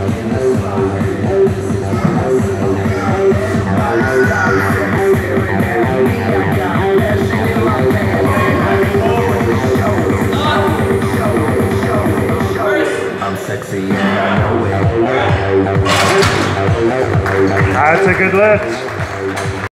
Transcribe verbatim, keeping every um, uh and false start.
Sexy and I know it. That's a good lift.